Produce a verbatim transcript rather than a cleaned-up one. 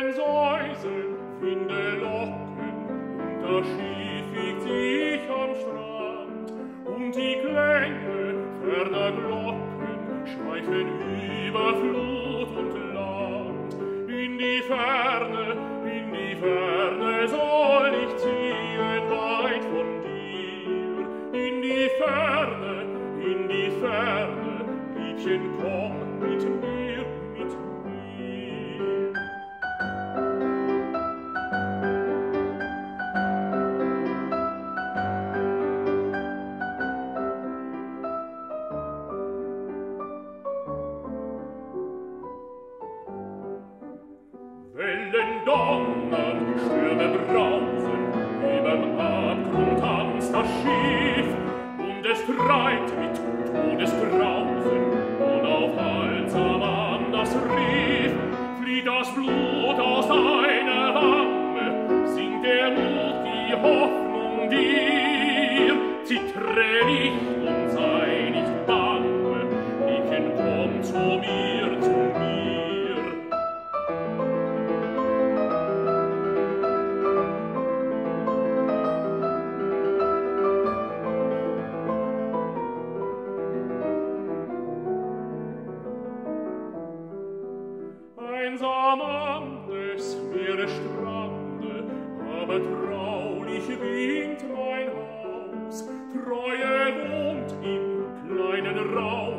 ein Säuseln, finde Locken, und das Schiff wiegt sich am Strand, und die Klänge ferner Glocken schweifen über Flut und Land. In die Ferne, in die Ferne soll ich ziehen, weit von dir. In die Ferne, in die Ferne, Liebchen, komm mit mir, mit mir. Wellen donnern, Stürme brausen, überm Abgrund tanzt das Schiff, und es treibt mit Todesgrausen unaufhaltsam an das Riff. Flieht das Blut aus deiner Wange, singt der Mut, die Hoffnung dir. Zittre nicht und sei nicht bange, Liebchen, komm zu mir, zu mir. Einsam an des Meeresstrande, aber traulich winkt mein Haus. Treue wohnt im kleinen Raum.